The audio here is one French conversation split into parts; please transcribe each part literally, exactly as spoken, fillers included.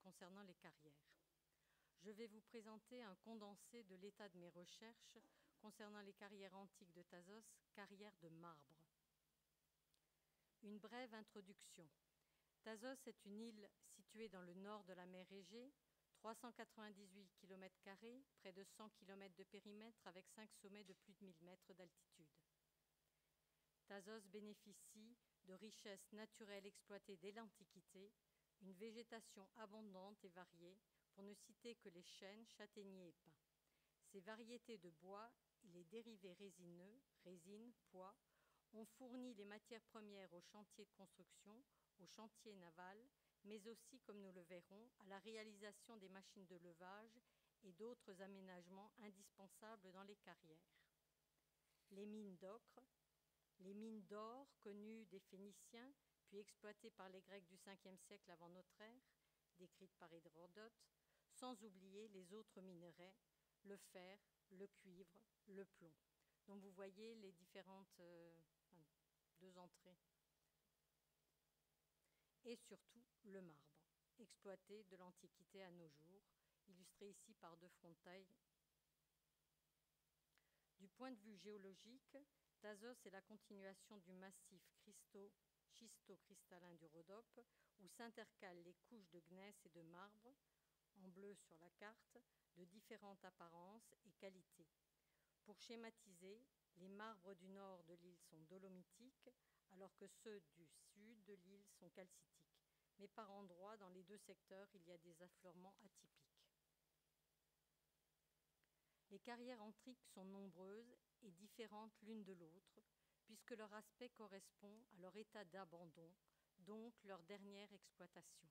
concernant les carrières. Je vais vous présenter un condensé de l'état de mes recherches concernant les carrières antiques de Thasos, carrières de marbre. Une brève introduction. Thasos est une île située dans le nord de la mer Égée, trois cent quatre-vingt-dix-huit kilomètres carrés, près de cent kilomètres de périmètre, avec cinq sommets de plus de mille mètres d'altitude. Thasos bénéficie de richesses naturelles exploitées dès l'Antiquité, une végétation abondante et variée, pour ne citer que les chênes, châtaigniers et pins. Ces variétés de bois et les dérivés résineux, résine, pois, ont fourni les matières premières aux chantiers de construction, aux chantiers navals, mais aussi, comme nous le verrons, à la réalisation des machines de levage et d'autres aménagements indispensables dans les carrières. Les mines d'ocre, les mines d'or connues des Phéniciens, puis exploitées par les Grecs du cinquième siècle avant notre ère, décrites par Hérodote, sans oublier les autres minerais, le fer, le cuivre, le plomb. Donc vous voyez les différentes euh, deux entrées. Et surtout le marbre, exploité de l'Antiquité à nos jours, illustré ici par deux frontailles. Du point de vue géologique, Thasos est la continuation du massif schisto-cristallin du Rhodope, où s'intercalent les couches de gneiss et de marbre, en bleu sur la carte, de différentes apparences et qualités. Pour schématiser, les marbres du nord de l'île sont dolomitiques, alors que ceux du sud de l'île sont calcitiques. Mais par endroits, dans les deux secteurs, il y a des affleurements atypiques. Les carrières antiques sont nombreuses et différentes l'une de l'autre, puisque leur aspect correspond à leur état d'abandon, donc leur dernière exploitation.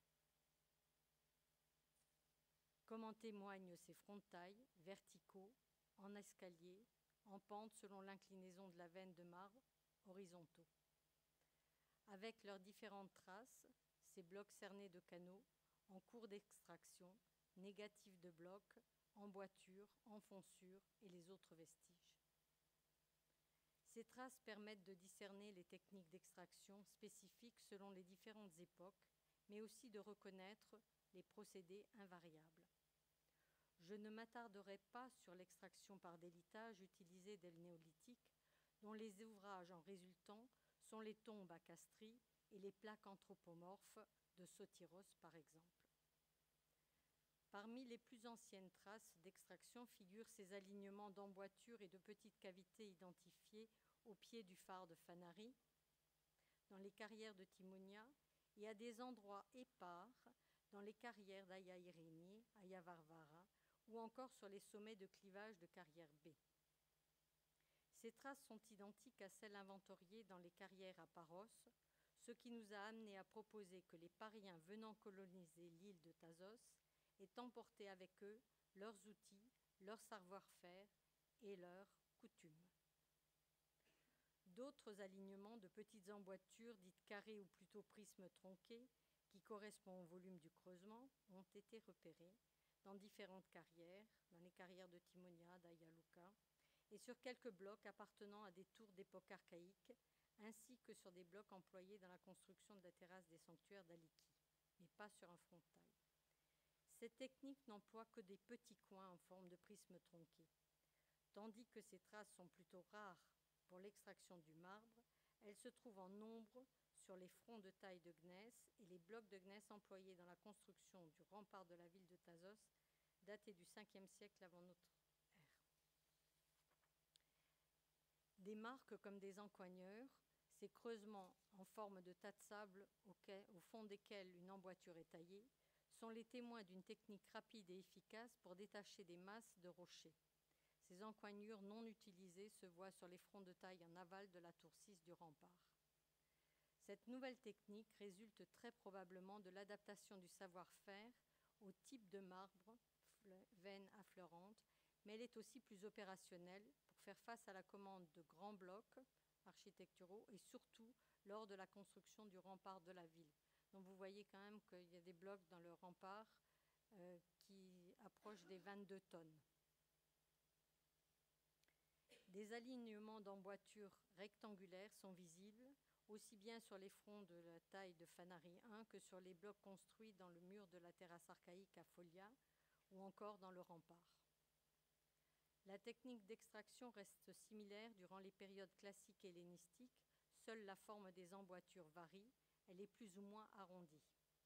Comme en témoignent ces frontailles, verticaux, en escalier, en pente selon l'inclinaison de la veine de marbre, horizontaux. Avec leurs différentes traces, ces blocs cernés de canaux, en cours d'extraction, négatifs de blocs, emboîtures, enfonçures et les autres vestiges. Ces traces permettent de discerner les techniques d'extraction spécifiques selon les différentes époques, mais aussi de reconnaître les procédés invariables. Je ne m'attarderai pas sur l'extraction par délitage utilisée dès le néolithique, dont les ouvrages en résultant sont les tombes à Castries et les plaques anthropomorphes de Sotiros, par exemple. Parmi les plus anciennes traces d'extraction figurent ces alignements d'emboîtures et de petites cavités identifiées au pied du phare de Fanari, dans les carrières de Timonia, et à des endroits épars dans les carrières d'Aya Irini, Aya Varvara, ou encore sur les sommets de clivage de carrière B. Ces traces sont identiques à celles inventoriées dans les carrières à Paros, ce qui nous a amené à proposer que les Pariens venant coloniser l'île de Thasos aient emporté avec eux leurs outils, leur savoir-faire et leurs coutumes. D'autres alignements de petites emboîtures dites carrées ou plutôt prismes tronqués, qui correspondent au volume du creusement, ont été repérés dans différentes carrières, dans les carrières de Timonia, d'Aya Luka, et sur quelques blocs appartenant à des tours d'époque archaïque, ainsi que sur des blocs employés dans la construction de la terrasse des sanctuaires d'Aliki, mais pas sur un frontal. Cette technique n'emploie que des petits coins en forme de prisme tronqué. Tandis que ces traces sont plutôt rares pour l'extraction du marbre, elles se trouvent en nombre sur les fronts de taille de gneiss et les blocs de gneiss employés dans la construction du rempart de la ville de Thasos, daté du cinquième siècle avant notre ère. Des marques comme des encoigneurs, ces creusements en forme de tas de sable auquel, au fond desquels une emboîture est taillée, sont les témoins d'une technique rapide et efficace pour détacher des masses de rochers. Ces encoignures non utilisées se voient sur les fronts de taille en aval de la tour six du rempart. Cette nouvelle technique résulte très probablement de l'adaptation du savoir-faire au type de marbre, veine affleurante, mais elle est aussi plus opérationnelle pour faire face à la commande de grands blocs architecturaux et surtout lors de la construction du rempart de la ville. Donc vous voyez quand même qu'il y a des blocs dans le rempart euh, qui approchent des vingt-deux tonnes. Des alignements d'emboîtures rectangulaires sont visibles aussi bien sur les fronts de la taille de Fanari un que sur les blocs construits dans le mur de la terrasse archaïque à Folia ou encore dans le rempart. La technique d'extraction reste similaire durant les périodes classiques et hellénistiques, seule la forme des emboîtures varie, elle est plus ou moins arrondie.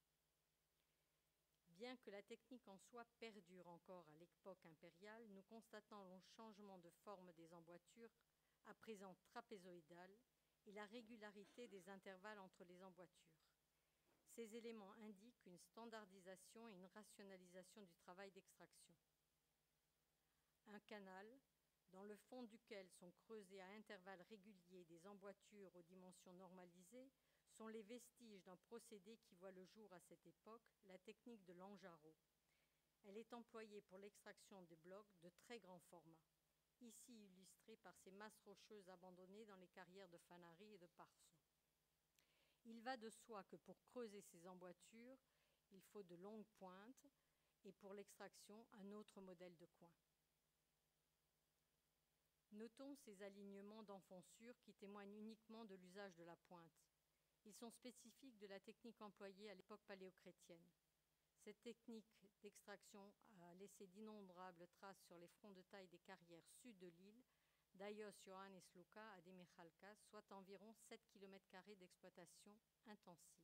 Bien que la technique en soi perdure encore à l'époque impériale, nous constatons le changement de forme des emboîtures, à présent trapézoïdales, et la régularité des intervalles entre les emboîtures. Ces éléments indiquent une standardisation et une rationalisation du travail d'extraction. Un canal, dans le fond duquel sont creusées à intervalles réguliers des emboîtures aux dimensions normalisées, sont les vestiges d'un procédé qui voit le jour à cette époque, la technique de Lanjarot. Elle est employée pour l'extraction des blocs de très grand format, ici illustrée par ces masses rocheuses abandonnées dans les carrières de Fanari et de Parson. Il va de soi que pour creuser ces emboîtures, il faut de longues pointes et pour l'extraction, un autre modèle de coin. Notons ces alignements d'enfoncures qui témoignent uniquement de l'usage de la pointe. Ils sont spécifiques de la technique employée à l'époque paléochrétienne. Cette technique d'extraction a laissé d'innombrables traces sur les fronts de taille des carrières sud de l'île, d'Aios Ioannis Luka à Demichalka, soit environ sept kilomètres carrés d'exploitation intensive.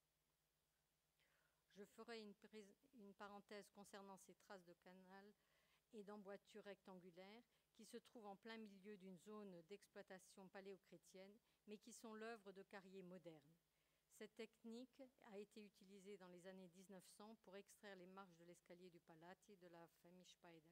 Je ferai une, une parenthèse concernant ces traces de canal et d'emboîtures rectangulaires qui se trouvent en plein milieu d'une zone d'exploitation paléochrétienne, mais qui sont l'œuvre de carriers modernes. Cette technique a été utilisée dans les années dix-neuf cents pour extraire les marches de l'escalier du Palati de la famille Speidel.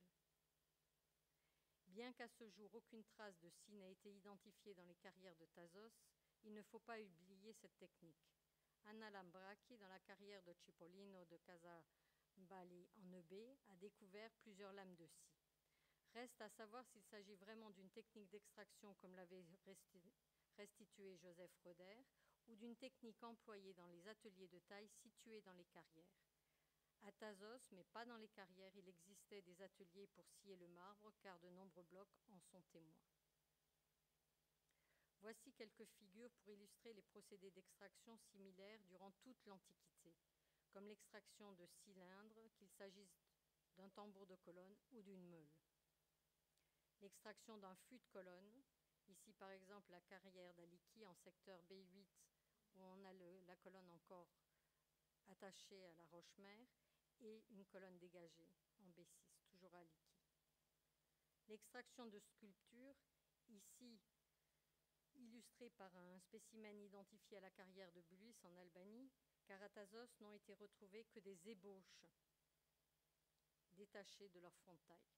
Bien qu'à ce jour aucune trace de scie n'ait été identifiée dans les carrières de Thasos, il ne faut pas oublier cette technique. Anna Lambraki, dans la carrière de Cipollino de Casabali en E B, a découvert plusieurs lames de scie. Reste à savoir s'il s'agit vraiment d'une technique d'extraction comme l'avait restitué Joseph Roder ou d'une technique employée dans les ateliers de taille situés dans les carrières. À Thasos, mais pas dans les carrières, il existait des ateliers pour scier le marbre, car de nombreux blocs en sont témoins. Voici quelques figures pour illustrer les procédés d'extraction similaires durant toute l'Antiquité, comme l'extraction de cylindres, qu'il s'agisse d'un tambour de colonne ou d'une meule. L'extraction d'un fût de colonne, ici par exemple la carrière d'Aliki en secteur B huit, où on a le, la colonne encore attachée à la roche-mère, et une colonne dégagée en B six, toujours à Aliki. L'extraction de sculptures, ici illustrée par un spécimen identifié à la carrière de Bulis en Albanie, car à Thasos n'ont été retrouvées que des ébauches détachées de leur frontail.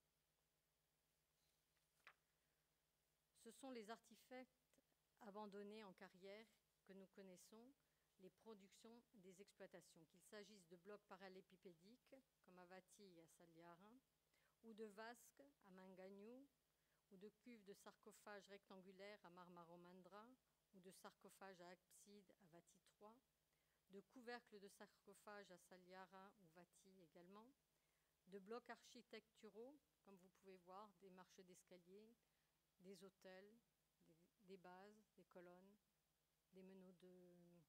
Ce sont les artefacts abandonnés en carrière que nous connaissons, les productions des exploitations, qu'il s'agisse de blocs parallélépipédiques, comme à Vati et à Saliara, ou de vasques à Manganiou, ou de cuves de sarcophages rectangulaires à Marmaromandra, ou de sarcophages à abside à Vati trois, de couvercles de sarcophages à Saliara ou Vati également, de blocs architecturaux, comme vous pouvez voir, des marches d'escalier, des autels, des, des bases, des colonnes, des meneaux de...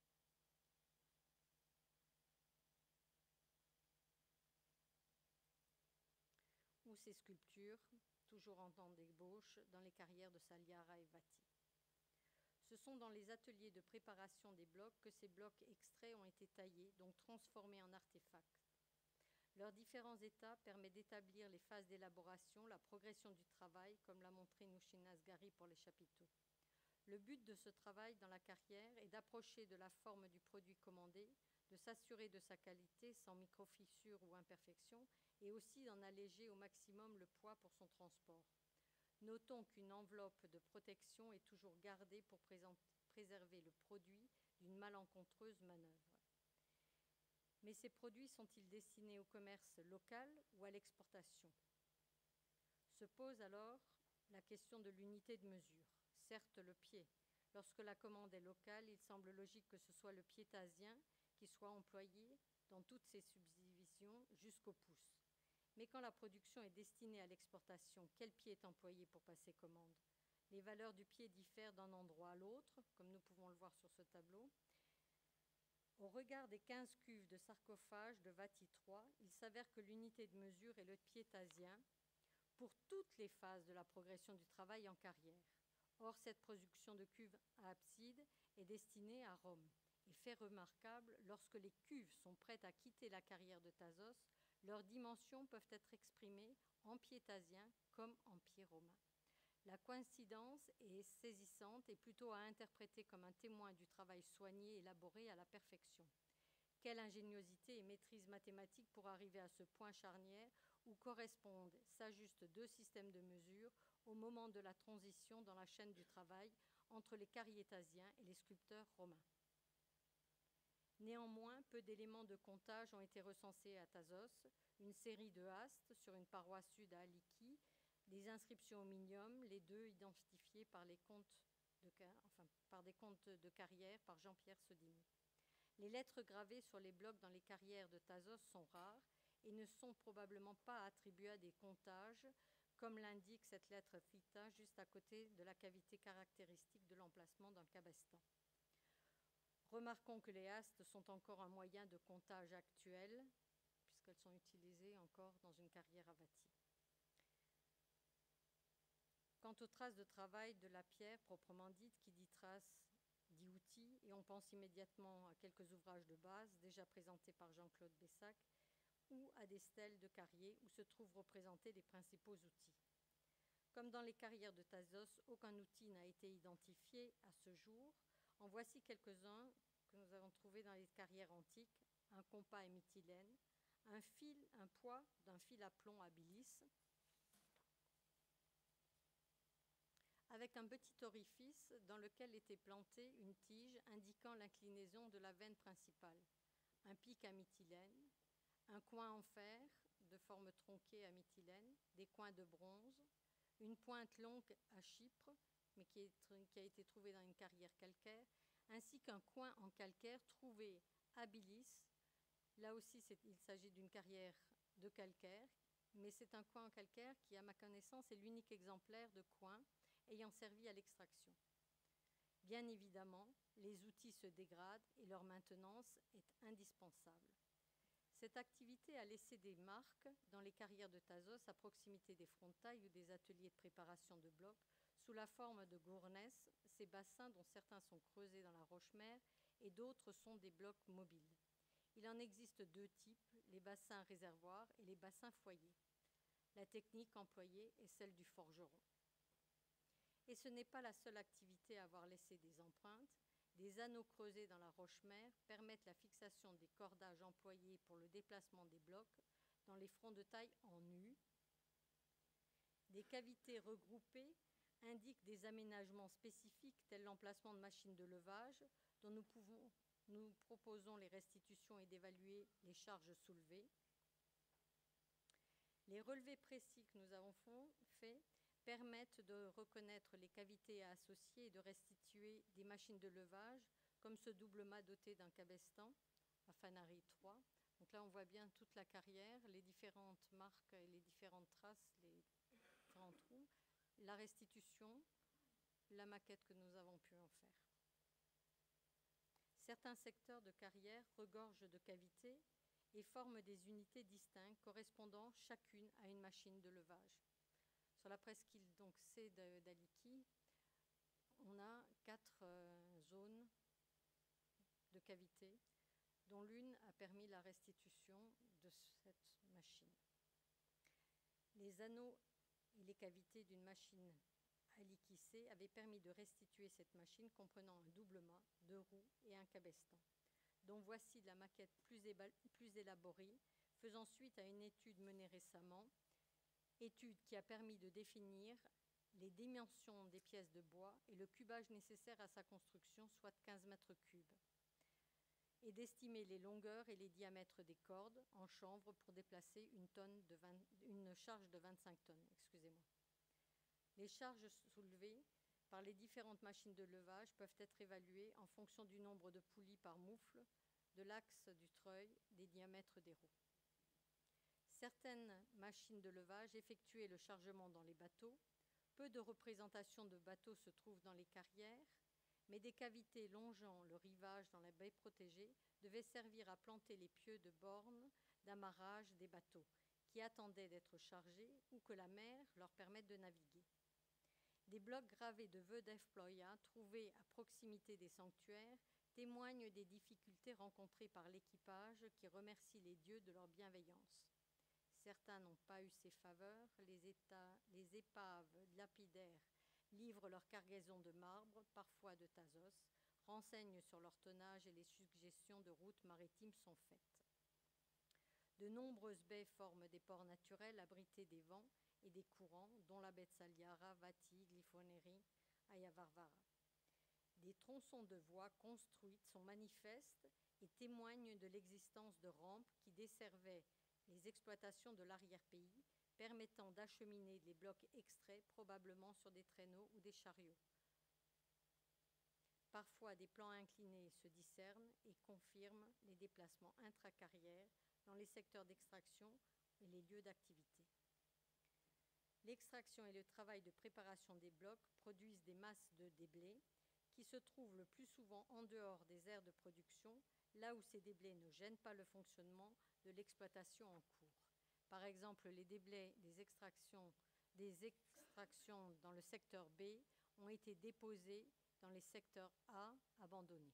ou ces sculptures, toujours en temps d'ébauche, dans les carrières de Saliara et Vati. Ce sont dans les ateliers de préparation des blocs que ces blocs extraits ont été taillés, donc transformés en artefacts. Leurs différents états permettent d'établir les phases d'élaboration, la progression du travail, comme l'a montré Nouchina Asghari pour les chapiteaux. Le but de ce travail dans la carrière est d'approcher de la forme du produit commandé, de s'assurer de sa qualité sans micro-fissures ou imperfections, et aussi d'en alléger au maximum le poids pour son transport. Notons qu'une enveloppe de protection est toujours gardée pour préserver le produit d'une malencontreuse manœuvre. Mais ces produits sont-ils destinés au commerce local ou à l'exportation? Se pose alors la question de l'unité de mesure. Certes, le pied. Lorsque la commande est locale, il semble logique que ce soit le pied tasien qui soit employé dans toutes ses subdivisions jusqu'au pouce. Mais quand la production est destinée à l'exportation, quel pied est employé pour passer commande? Les valeurs du pied diffèrent d'un endroit à l'autre, comme nous pouvons le voir sur ce tableau. Au regard des quinze cuves de sarcophage de Vati trois, il s'avère que l'unité de mesure est le pied tasien pour toutes les phases de la progression du travail en carrière. Or, cette production de cuves à abside est destinée à Rome. Et fait remarquable, lorsque les cuves sont prêtes à quitter la carrière de Thasos, leurs dimensions peuvent être exprimées en pied tasien comme en pied romain. La coïncidence est saisissante et plutôt à interpréter comme un témoin du travail soigné et élaboré à la perfection. Quelle ingéniosité et maîtrise mathématique pour arriver à ce point charnière où correspondent, s'ajustent deux systèmes de mesure au moment de la transition dans la chaîne du travail entre les cariétasiens et les sculpteurs romains. Néanmoins, peu d'éléments de comptage ont été recensés à Thasos, une série de hastes sur une paroi sud à Aliki, des inscriptions au minium, les deux identifiés par, les comptes de, enfin, par des comptes de carrière par Jean-Pierre Sodini. Les lettres gravées sur les blocs dans les carrières de Thasos sont rares et ne sont probablement pas attribuées à des comptages, comme l'indique cette lettre theta juste à côté de la cavité caractéristique de l'emplacement d'un cabestan. Remarquons que les hastes sont encore un moyen de comptage actuel, puisqu'elles sont utilisées encore dans une carrière à Vati. Quant aux traces de travail de la pierre proprement dite, qui dit trace dit outil, et on pense immédiatement à quelques ouvrages de base déjà présentés par Jean-Claude Bessac, ou à des stèles de carrier où se trouvent représentés les principaux outils. Comme dans les carrières de Thasos, aucun outil n'a été identifié à ce jour. En voici quelques-uns que nous avons trouvés dans les carrières antiques: un compas à mytilène, un fil, un poids d'un fil à plomb à Bilice, avec un petit orifice dans lequel était plantée une tige indiquant l'inclinaison de la veine principale, un pic à mytilène, un coin en fer de forme tronquée à mytilène, des coins de bronze, une pointe longue à Chypre, mais qui, est, qui a été trouvée dans une carrière calcaire, ainsi qu'un coin en calcaire trouvé à Bilice. Là aussi, il s'agit d'une carrière de calcaire, mais c'est un coin en calcaire qui, à ma connaissance, est l'unique exemplaire de coin ayant servi à l'extraction. Bien évidemment, les outils se dégradent et leur maintenance est indispensable. Cette activité a laissé des marques dans les carrières de Thasos à proximité des frontailles ou des ateliers de préparation de blocs sous la forme de gournesses, ces bassins dont certains sont creusés dans la roche-mère et d'autres sont des blocs mobiles. Il en existe deux types, les bassins réservoirs et les bassins foyers. La technique employée est celle du forgeron. Et ce n'est pas la seule activité à avoir laissé des empreintes. Des anneaux creusés dans la roche-mère permettent la fixation des cordages employés pour le déplacement des blocs dans les fronts de taille en U. Des cavités regroupées indiquent des aménagements spécifiques tels l'emplacement de machines de levage dont nous, pouvons, nous proposons les restitutions et d'évaluer les charges soulevées. Les relevés précis que nous avons faits permettent de reconnaître les cavités associées et de restituer des machines de levage, comme ce double mât doté d'un cabestan à Fanari trois. Donc là, on voit bien toute la carrière, les différentes marques et les différentes traces, les différents trous, la restitution, la maquette que nous avons pu en faire. Certains secteurs de carrière regorgent de cavités et forment des unités distinctes correspondant chacune à une machine de levage. Sur la presqu'île donc C d'Aliki, on a quatre euh, zones de cavités, dont l'une a permis la restitution de cette machine. Les anneaux et les cavités d'une machine Aliki C avaient permis de restituer cette machine comprenant un double mât, deux roues et un cabestan, dont voici la maquette plus, plus élaborée, faisant suite à une étude menée récemment, étude qui a permis de définir les dimensions des pièces de bois et le cubage nécessaire à sa construction, soit quinze mètres cubes, et d'estimer les longueurs et les diamètres des cordes en chanvre pour déplacer une, tonne de vingt, une charge de vingt-cinq tonnes. Excusez-moi. Les charges soulevées par les différentes machines de levage peuvent être évaluées en fonction du nombre de poulies par moufle, de l'axe du treuil, des diamètres des roues. Certaines machines de levage effectuaient le chargement dans les bateaux, Peu de représentations de bateaux se trouvent dans les carrières, mais des cavités longeant le rivage dans la baie protégée devaient servir à planter les pieux de bornes d'amarrage des bateaux, qui attendaient d'être chargés ou que la mer leur permette de naviguer. Des blocs gravés de vœux d'Efploya trouvés à proximité des sanctuaires témoignent des difficultés rencontrées par l'équipage qui remercie les dieux de leur bienveillance. Certains n'ont pas eu ces faveurs, les, états, les épaves lapidaires livrent leur cargaison de marbre, parfois de Thasos, renseignent sur leur tonnage et les suggestions de routes maritimes sont faites. De nombreuses baies forment des ports naturels abrités des vents et des courants, dont la baie de Saliara, Vati, Glyphoneri, Ayavarvara. Des tronçons de voies construites sont manifestes et témoignent de l'existence de rampes qui desservaient les exploitations de l'arrière-pays, permettant d'acheminer les blocs extraits probablement sur des traîneaux ou des chariots. Parfois, des plans inclinés se discernent et confirment les déplacements intracarrières dans les secteurs d'extraction et les lieux d'activité. L'extraction et le travail de préparation des blocs produisent des masses de déblais qui se trouvent le plus souvent en dehors des aires de production, là où ces déblais ne gênent pas le fonctionnement de l'exploitation en cours. Par exemple, les déblais des extractions, des extractions dans le secteur B ont été déposés dans les secteurs A abandonnés.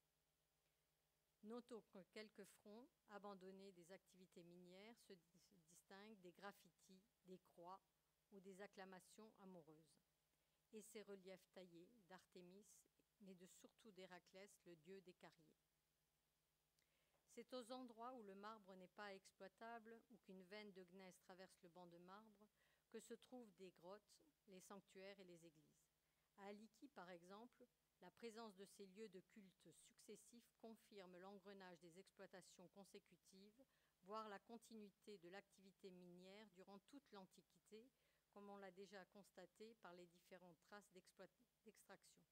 Notons que quelques fronts abandonnés des activités minières se distinguent des graffitis, des croix ou des acclamations amoureuses, et ces reliefs taillés d'Artémis, mais de surtout d'Héraclès, le dieu des carriers. C'est aux endroits où le marbre n'est pas exploitable ou qu'une veine de gneiss traverse le banc de marbre que se trouvent des grottes, les sanctuaires et les églises. À Aliki, par exemple, la présence de ces lieux de culte successifs confirme l'engrenage des exploitations consécutives, voire la continuité de l'activité minière durant toute l'Antiquité, comme on l'a déjà constaté par les différentes traces d'extraction.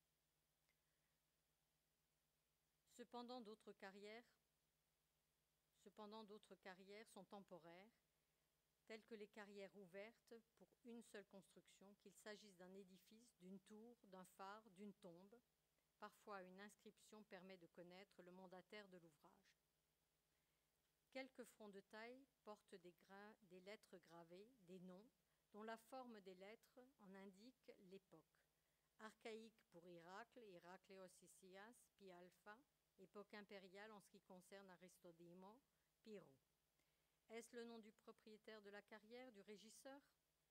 Cependant, d'autres carrières Cependant, d'autres carrières sont temporaires, telles que les carrières ouvertes pour une seule construction, qu'il s'agisse d'un édifice, d'une tour, d'un phare, d'une tombe. Parfois, une inscription permet de connaître le mandataire de l'ouvrage. Quelques fronts de taille portent des, gra- des lettres gravées, des noms, dont la forme des lettres en indique l'époque. Archaïque pour Héracle, Héracléos Isias, Pi Alpha, époque impériale en ce qui concerne Aristodemo, Pyrrho. Est-ce le nom du propriétaire de la carrière, du régisseur?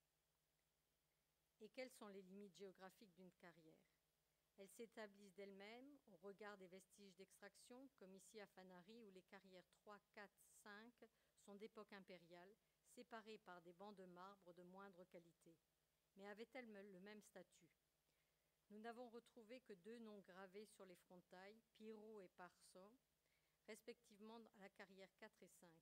Et quelles sont les limites géographiques d'une carrière? Elles s'établissent d'elles-mêmes au regard des vestiges d'extraction, comme ici à Fanari, où les carrières trois, quatre, cinq sont d'époque impériale, séparées par des bancs de marbre de moindre qualité. Mais avaient-elles le même statut? Nous n'avons retrouvé que deux noms gravés sur les frontailles, Pyrrho et Parso, respectivement à la carrière quatre et cinq.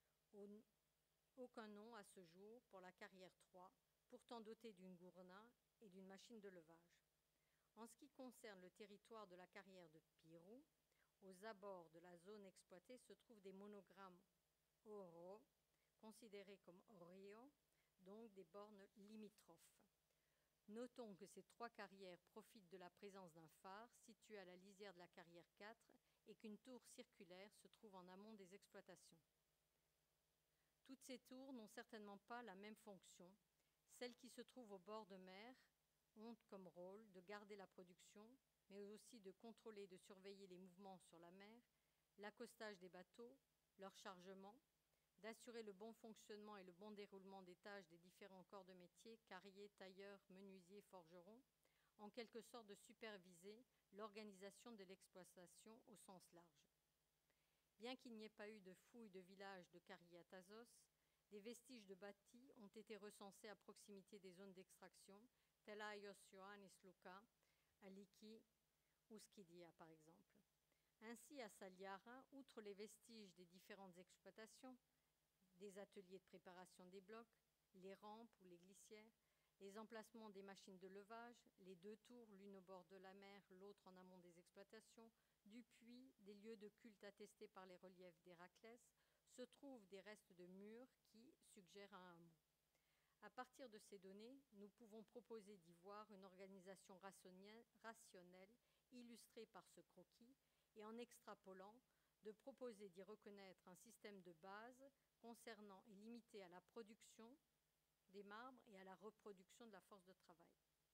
Aucun nom à ce jour pour la carrière trois, pourtant dotée d'une gourna et d'une machine de levage. En ce qui concerne le territoire de la carrière de Pyrrho, aux abords de la zone exploitée se trouvent des monogrammes oro, considérés comme orio, donc des bornes limitrophes. Notons que ces trois carrières profitent de la présence d'un phare situé à la lisière de la carrière quatre et qu'une tour circulaire se trouve en amont des exploitations. Toutes ces tours n'ont certainement pas la même fonction. Celles qui se trouvent au bord de mer ont comme rôle de garder la production, mais aussi de contrôler et de surveiller les mouvements sur la mer, l'accostage des bateaux, leur chargement, d'assurer le bon fonctionnement et le bon déroulement des tâches des différents corps de métier, carriers, tailleurs, menuisiers, forgerons, en quelque sorte de superviser l'organisation de l'exploitation au sens large. Bien qu'il n'y ait pas eu de fouilles de villages de carriers à Thasos, des vestiges de bâtis ont été recensés à proximité des zones d'extraction, tels à Aios Ioannis Luka, à Liki ou Skidia par exemple. Ainsi, à Saliara, outre les vestiges des différentes exploitations, des ateliers de préparation des blocs, les rampes ou les glissières, les emplacements des machines de levage, les deux tours, l'une au bord de la mer, l'autre en amont des exploitations, du puits, des lieux de culte attestés par les reliefs d'Héraclès, se trouvent des restes de murs qui suggèrent un hameau. À partir de ces données, nous pouvons proposer d'y voir une organisation rationnelle, illustrée par ce croquis, et en extrapolant, de proposer d'y reconnaître un système de base concernant et limité à la production des marbres et à la reproduction de la force de travail.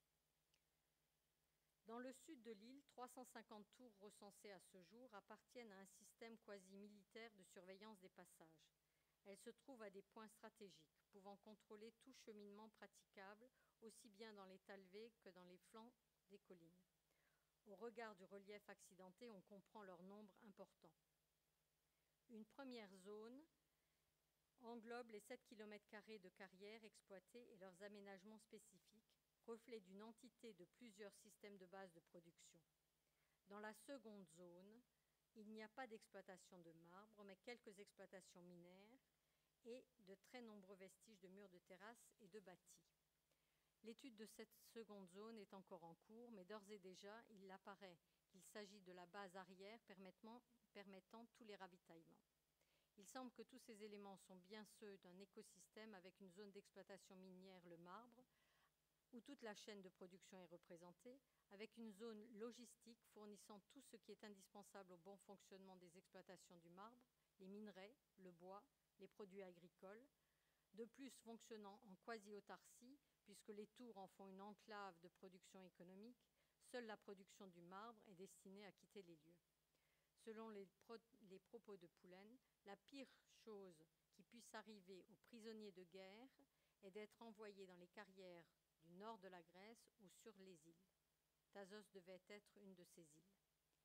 Dans le sud de l'île, trois cent cinquante tours recensées à ce jour appartiennent à un système quasi-militaire de surveillance des passages. Elles se trouvent à des points stratégiques, pouvant contrôler tout cheminement praticable, aussi bien dans les talevés que dans les flancs des collines. Au regard du relief accidenté, on comprend leur nombre important. Une première zone englobe les sept kilomètres carrés de carrières exploitées et leurs aménagements spécifiques, reflet d'une entité de plusieurs systèmes de base de production. Dans la seconde zone, il n'y a pas d'exploitation de marbre, mais quelques exploitations minières et de très nombreux vestiges de murs de terrasse et de bâtis. L'étude de cette seconde zone est encore en cours, mais d'ores et déjà, il apparaît qu'il s'agit de la base arrière permettant, permettant tous les ravitaillements. Il semble que tous ces éléments sont bien ceux d'un écosystème avec une zone d'exploitation minière, le marbre, où toute la chaîne de production est représentée, avec une zone logistique fournissant tout ce qui est indispensable au bon fonctionnement des exploitations du marbre, les minerais, le bois, les produits agricoles, de plus fonctionnant en quasi-autarcie, puisque les tours en font une enclave de production économique, seule la production du marbre est destinée à quitter les lieux. Selon les, pro les propos de Poulen, la pire chose qui puisse arriver aux prisonniers de guerre est d'être envoyés dans les carrières du nord de la Grèce ou sur les îles. Thasos devait être une de ces îles.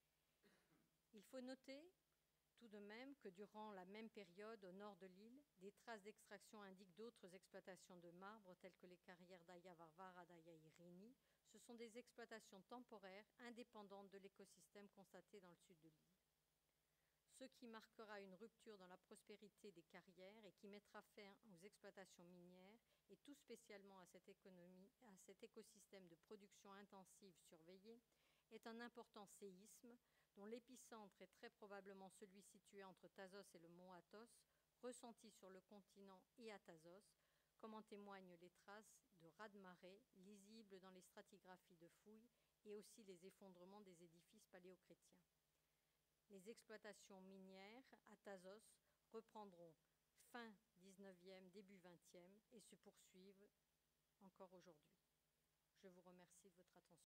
Il faut noter tout de même que durant la même période, au nord de l'île, des traces d'extraction indiquent d'autres exploitations de marbre, telles que les carrières d'Aya Varvara, d'Aya Irini. Ce sont des exploitations temporaires, indépendantes de l'écosystème constaté dans le sud de l'île. Ce qui marquera une rupture dans la prospérité des carrières et qui mettra fin aux exploitations minières, et tout spécialement à cette économie, à cet écosystème de production intensive surveillé, est un important séisme dont l'épicentre est très probablement celui situé entre Thasos et le mont Athos, ressenti sur le continent et à Thasos, comme en témoignent les traces de raz-de-marée lisibles dans les stratigraphies de fouilles et aussi les effondrements des édifices paléochrétiens. Les exploitations minières à Thasos reprendront fin dix-neuvième, début vingtième et se poursuivent encore aujourd'hui. Je vous remercie de votre attention.